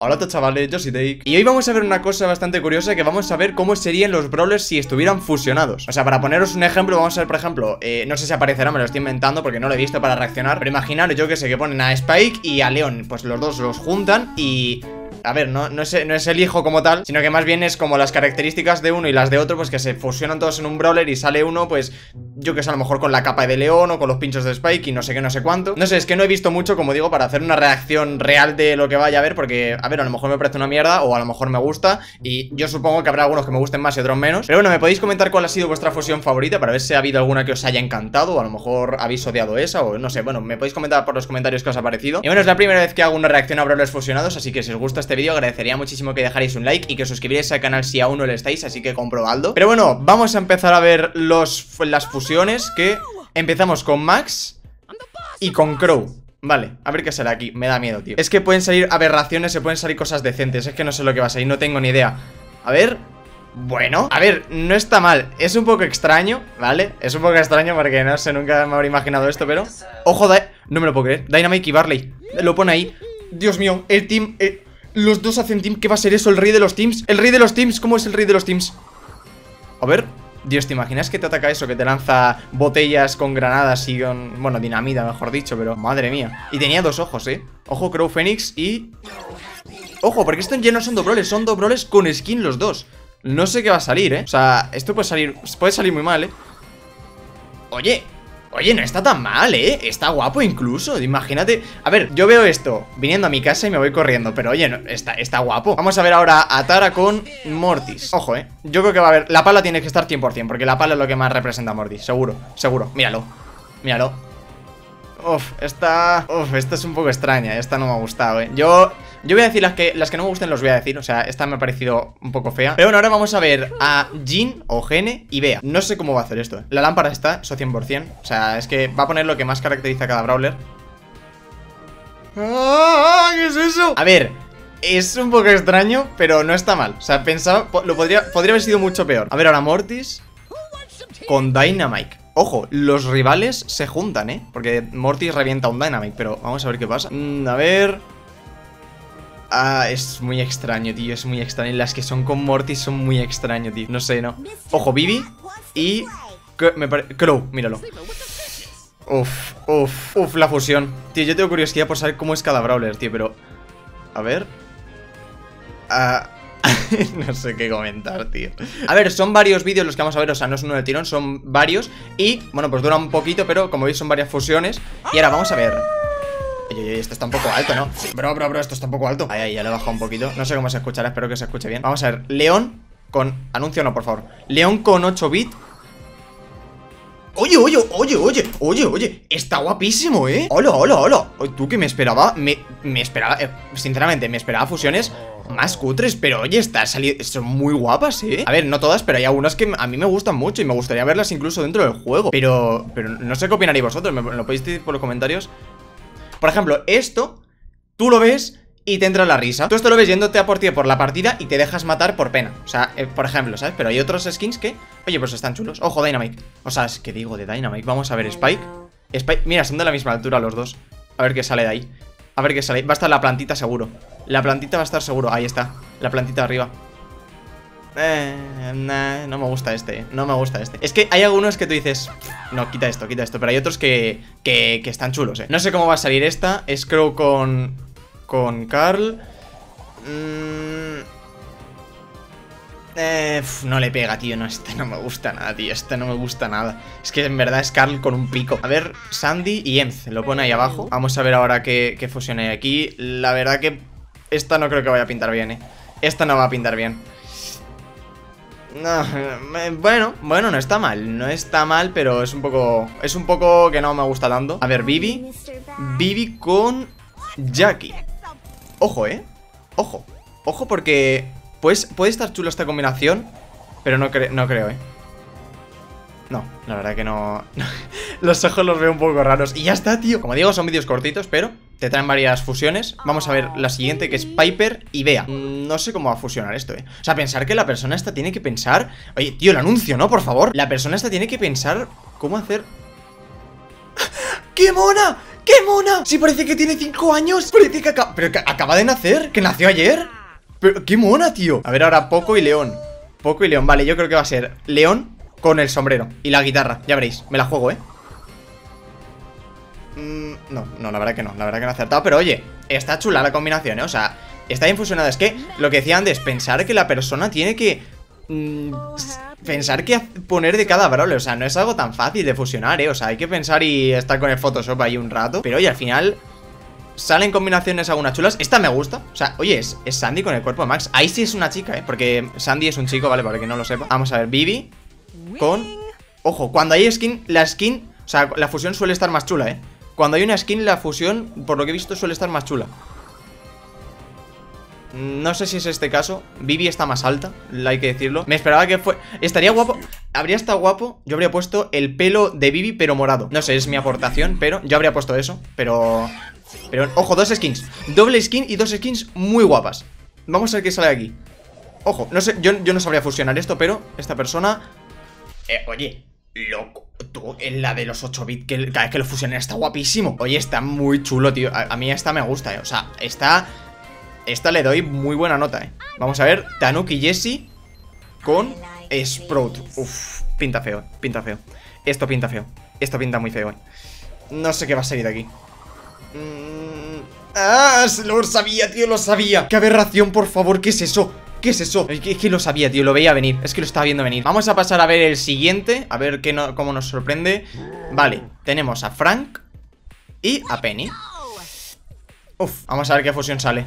Hola chavales, yo soy Take. Y hoy vamos a ver una cosa bastante curiosa, que vamos a ver cómo serían los brawlers si estuvieran fusionados. O sea, para poneros un ejemplo, vamos a ver, por ejemplo, no sé si aparecerá, me lo estoy inventando porque no lo he visto para reaccionar. Pero imaginaros, yo que sé, que ponen a Spike y a Leon. Pues los dos los juntan y... A ver, no es el hijo como tal, sino que más bien es como las características de uno y las de otro, pues que se fusionan todos en un brawler y sale uno, pues, yo que sé, a lo mejor con la capa de León o con los pinchos de Spike y no sé qué, no sé cuánto. No sé, es que no he visto mucho, como digo, para hacer una reacción real de lo que vaya a ver, porque, a ver, a lo mejor me parece una mierda o a lo mejor me gusta y yo supongo que habrá algunos que me gusten más y otros menos. Pero bueno, me podéis comentar cuál ha sido vuestra fusión favorita para ver si ha habido alguna que os haya encantado o a lo mejor habéis odiado esa o no sé, bueno, me podéis comentar por los comentarios qué os ha parecido. Y bueno, es la primera vez que hago una reacción a brawlers fusionados, así que si os gusta este vídeo agradecería muchísimo que dejarais un like y que os suscribierais al canal si aún no lo estáis, así que comprobadlo. Pero bueno, vamos a empezar a ver las fusiones, que empezamos con Max y con Crow. Vale, a ver qué sale aquí, me da miedo, tío. Es que pueden salir aberraciones, se pueden salir cosas decentes, es que no sé lo que va a salir, no tengo ni idea. A ver... Bueno, a ver, no está mal. Es un poco extraño, ¿vale? Es un poco extraño porque no sé, nunca me habría imaginado esto, pero... Ojo, no me lo puedo creer, Dynamite y Barley. Lo pone ahí. Dios mío, el team... Los dos hacen team, ¿qué va a ser eso? ¿El rey de los teams? ¿El rey de los teams? ¿Cómo es el rey de los teams? A ver... Dios, ¿te imaginas que te ataca eso? Que te lanza botellas con granadas y con... Bueno, dinamita, mejor dicho, pero... Madre mía. Y tenía dos ojos, ¿eh? Ojo, Crow Phoenix y... Ojo, porque estos ya no son dobroles, son dobroles con skin los dos. No sé qué va a salir, ¿eh? O sea, esto puede salir muy mal, ¿eh? Oye, no está tan mal, ¿eh? Está guapo incluso, imagínate. A ver, yo veo esto viniendo a mi casa y me voy corriendo, pero oye, no, está guapo. Vamos a ver ahora a Tara con Mortis. Ojo, ¿eh? Yo creo que va a haber... La pala tiene que estar 100%, porque la pala es lo que más representa a Mortis, seguro, seguro. Míralo, míralo. Esta es un poco extraña, esta no me ha gustado, ¿eh? Yo voy a decir las que no me gusten, los voy a decir. O sea, esta me ha parecido un poco fea. Pero bueno, ahora vamos a ver a Jin o Gene y Bea. No sé cómo va a hacer esto, ¿eh? La lámpara está, eso 100%. O sea, es que va a poner lo que más caracteriza a cada brawler. ¡Ah! ¿Qué es eso? A ver, es un poco extraño, pero no está mal. O sea, pensaba, podría haber sido mucho peor. A ver, ahora Mortis con Dynamite. Ojo, los rivales se juntan, ¿eh? Porque Mortis revienta un Dynamite, pero vamos a ver qué pasa. A ver... es muy extraño, tío, es muy extraño. Las que son con Mortis son muy extraño, tío. No sé, ¿no? Ojo, Bibi y... Crow, míralo. La fusión. Tío, yo tengo curiosidad por saber cómo es cada brawler, tío, pero... A ver... no sé qué comentar, tío. A ver, son varios vídeos los que vamos a ver. O sea, no es uno de tirón, son varios. Y, bueno, pues dura un poquito, pero como veis son varias fusiones. Y ahora vamos a ver. Oye, esto está un poco alto, ¿no? Bro, esto está un poco alto. Ahí, ya le he bajado un poquito. No sé cómo se escuchará, espero que se escuche bien. Vamos a ver, León con... Anuncio no, por favor. León con 8 bits. Oye, está guapísimo, ¿eh? Hola. Tú que me esperaba, me esperaba, sinceramente, me esperaba fusiones más cutres, pero oye, son muy guapas, ¿eh? A ver, no todas, pero hay algunas que a mí me gustan mucho y me gustaría verlas incluso dentro del juego. Pero no sé qué opinaréis vosotros, me lo podéis decir por los comentarios. Por ejemplo, esto, tú lo ves y te entra la risa. Tú esto lo ves yéndote a por ti por la partida y te dejas matar por pena. O sea, por ejemplo, ¿sabes? Pero hay otros skins que, oye, pues están chulos. Ojo, Dynamite. O sea, es que digo de Dynamite. Vamos a ver Spike. Mira, son de la misma altura los dos. A ver qué sale de ahí. A ver qué sale. Va a estar la plantita seguro. La plantita va a estar seguro. Ahí está. La plantita de arriba. No me gusta este, no me gusta este. Es que hay algunos que tú dices, no, quita esto. Pero hay otros que están chulos, No sé cómo va a salir esta. Es Crow con Carl. No le pega, tío. No, este no me gusta nada, tío. Este no me gusta nada. Es que en verdad es Carl con un pico. A ver, Sandy y Emz. Lo pone ahí abajo. Vamos a ver ahora qué fusión hay aquí. La verdad que esta no creo que vaya a pintar bien, Esta no va a pintar bien. No, bueno, no está mal. No está mal, pero es un poco que no me gusta tanto. A ver, Bibi con Jackie. Ojo, Ojo porque puede estar chulo esta combinación, pero no creo, No, la verdad que no. Los ojos los veo un poco raros. Y ya está, tío. Como digo, son vídeos cortitos, pero te traen varias fusiones. Vamos a ver la siguiente, que es Piper y Bea. No sé cómo va a fusionar esto, O sea, pensar que la persona esta tiene que pensar... Oye, tío, el anuncio, ¿no? Por favor. La persona esta tiene que pensar cómo hacer... ¡Qué mona! ¡Qué mona! Sí, parece que tiene 5 años. Parece que acaba de nacer. ¿Que nació ayer? Pero, ¡qué mona, tío! A ver, ahora Poco y León. Poco y León, vale, yo creo que va a ser León con el sombrero y la guitarra. Ya veréis, me la juego, ¿eh? No, la verdad que no. La verdad que no he acertado, pero oye, está chula la combinación, ¿eh? O sea, está bien fusionada. Es que lo que decía antes, pensar que la persona tiene que... pensar que poner de cada brawler. O sea, no es algo tan fácil de fusionar, ¿eh? O sea, hay que pensar y estar con el Photoshop ahí un rato. Pero oye, al final salen combinaciones algunas chulas. Esta me gusta. O sea, oye, es Sandy con el cuerpo de Max. Ahí sí es una chica, ¿eh? Porque Sandy es un chico, ¿vale? Para que no lo sepa. Vamos a ver, Bibi con... Ojo, cuando hay skin, la skin... O sea, la fusión suele estar más chula, ¿eh? Cuando hay una skin, la fusión, por lo que he visto, suele estar más chula. No sé si es este caso. Bibi está más alta, hay que decirlo. Me esperaba que fue... Estaría guapo. Habría estado guapo. Yo habría puesto el pelo de Bibi, pero morado. No sé, es mi aportación, pero yo habría puesto eso. Pero, ojo, 2 skins. Doble skin y 2 skins muy guapas. Vamos a ver qué sale aquí. Ojo, no sé, yo no sabría fusionar esto, pero esta persona... oye, loco, tú, en la de los 8 bits, que cada vez que lo fusionen está guapísimo. Oye, está muy chulo, tío. A mí esta me gusta, o sea, esta le doy muy buena nota, Vamos a ver, Tanuki Jessie con Sprout. Uf, pinta feo, pinta feo. Esto pinta feo, esto pinta muy feo, No sé qué va a salir de aquí. Lo sabía, tío, lo sabía. Qué aberración, por favor, ¿qué es eso? ¿Qué es eso? Es que lo sabía, tío, lo veía venir. Es que lo estaba viendo venir. Vamos a pasar a ver el siguiente. A ver cómo nos sorprende. Vale, tenemos a Frank y a Penny. Uf, vamos a ver qué fusión sale.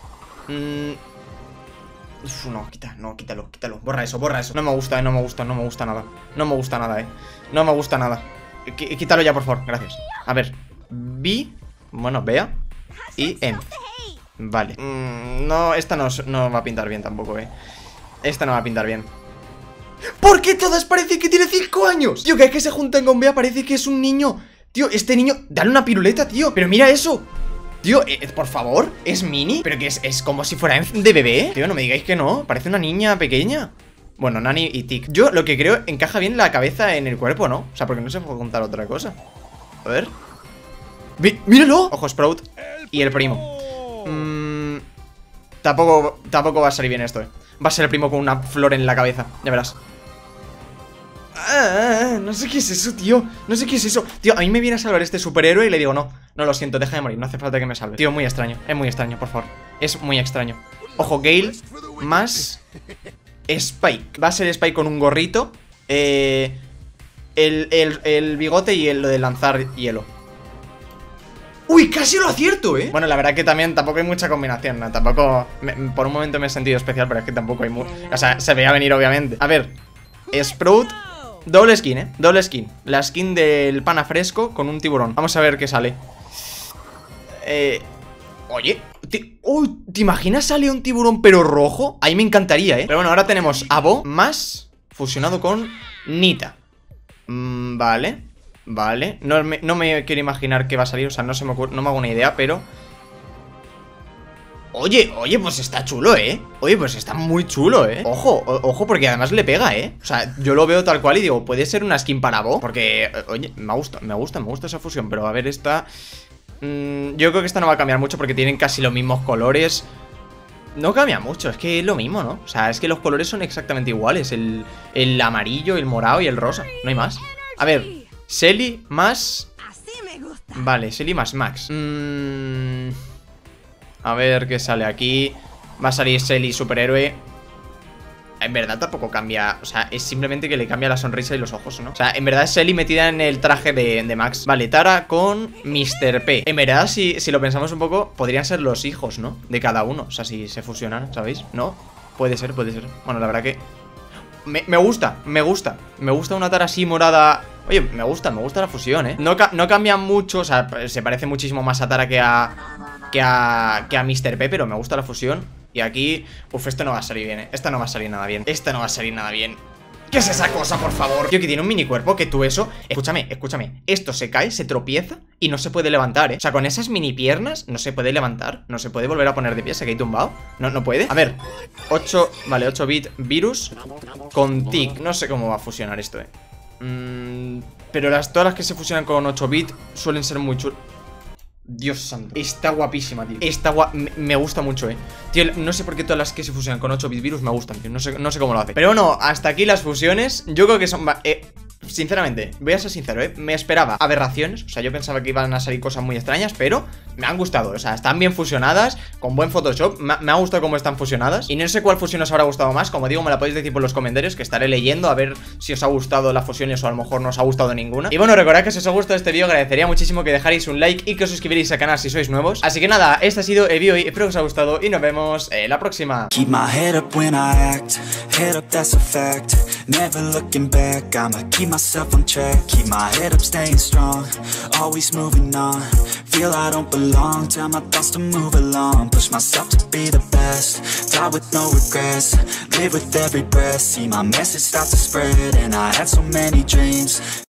Uf, no, quítalo. Borra eso. No me gusta, no me gusta nada. No me gusta nada, No me gusta nada. Quítalo ya, por favor, gracias. A ver, bueno, Bea y M. Vale, no, esta no va a pintar bien tampoco, Esta no va a pintar bien. ¿Por qué todas parecen que tiene 5 años? Tío, que es que se juntan con Bea, parece que es un niño. Tío, este niño, dale una piruleta, tío. Pero mira eso. Tío, por favor, ¿es mini? Pero que es como si fuera de bebé. Tío, no me digáis que no, parece una niña pequeña. Bueno, Nani y Tic. Yo lo que creo, encaja bien la cabeza en el cuerpo, ¿no? O sea, porque no se puede contar otra cosa. A ver. ¡Míralo! Ojo, Sprout y el primo. Tampoco va a salir bien esto, Va a ser el primo con una flor en la cabeza, ya verás. No sé qué es eso, tío. No sé qué es eso. Tío, a mí me viene a salvar este superhéroe y le digo, no, lo siento, deja de morir, no hace falta que me salve. Tío, muy extraño, es muy extraño, por favor. Es muy extraño. Ojo, Gale más Spike. Va a ser Spike con un gorrito, el bigote y lo de lanzar hielo. ¡Uy! Casi lo acierto, Bueno, la verdad que tampoco hay mucha combinación, ¿no? Tampoco... por un momento me he sentido especial, pero es que tampoco hay mucho. O sea, se veía venir, obviamente. A ver, Sprout, doble skin, doble skin. La skin del pana fresco con un tiburón. Vamos a ver qué sale. Oye, ¿te imaginas sale un tiburón pero rojo? Ahí me encantaría, Pero bueno, ahora tenemos a Bo más fusionado con Nita. Vale. No me quiero imaginar qué va a salir. O sea, no me hago una idea, pero... Oye, pues está chulo, Oye, pues está muy chulo, Ojo, porque además le pega, O sea, yo lo veo tal cual y digo, puede ser una skin para Bo. Porque, oye, me gusta esa fusión. Pero a ver, esta... yo creo que esta no va a cambiar mucho porque tienen casi los mismos colores. No cambia mucho, es que es lo mismo, ¿no? O sea, es que los colores son exactamente iguales. El amarillo, el morado y el rosa. No hay más. A ver, Shelly más... Vale, Shelly más Max. A ver qué sale aquí. Va a salir Shelly superhéroe. En verdad tampoco cambia. O sea, es simplemente que le cambia la sonrisa y los ojos, ¿no? O sea, en verdad es Shelly metida en el traje de Max. Vale, Tara con Mr. P. En verdad, si lo pensamos un poco, podrían ser los hijos, ¿no? De cada uno. O sea, si se fusionan, ¿sabéis? ¿No? Puede ser. Bueno, la verdad que... Me gusta una Tara así morada. Oye, me gusta la fusión, No cambia mucho, o sea, se parece muchísimo más a Tara que a Mr. P, pero me gusta la fusión. Y aquí, esto no va a salir bien, Esta no va a salir nada bien. ¿Qué es esa cosa, por favor? Tío, que tiene un mini cuerpo, que tú eso... Escúchame. Esto se cae, se tropieza y no se puede levantar, O sea, con esas mini piernas no se puede levantar. No se puede volver a poner de pie, se cae tumbado. No puede. A ver, 8 bit virus con tic. No sé cómo va a fusionar esto, pero todas las que se fusionan con 8 bit suelen ser muy chulas. Dios santo. Está guapísima, tío. Me gusta mucho, Tío, no sé por qué todas las que se fusionan con 8 bit virus me gustan, tío. No sé cómo lo hace. Pero bueno, hasta aquí las fusiones. Yo creo que son... sinceramente, voy a ser sincero, me esperaba aberraciones. O sea, yo pensaba que iban a salir cosas muy extrañas, pero me han gustado. O sea, están bien fusionadas, con buen Photoshop. Me ha gustado cómo están fusionadas. Y no sé cuál fusión os habrá gustado más. Como digo, me la podéis decir por los comentarios, que estaré leyendo a ver si os ha gustado las fusiones o a lo mejor no os ha gustado ninguna. Y bueno, recordad que si os ha gustado este vídeo, agradecería muchísimo que dejarais un like y que os suscribiréis al canal si sois nuevos. Así que nada, este ha sido el vídeo y espero que os haya gustado y nos vemos en la próxima. Keep my head up when I act, head up, that's a fact. Never looking back, I'ma keep myself on track. Keep my head up, staying strong, always moving on. Feel I don't belong, tell my thoughts to move along. Push myself to be the best, die with no regrets. Live with every breath, see my message start to spread. And I had so many dreams.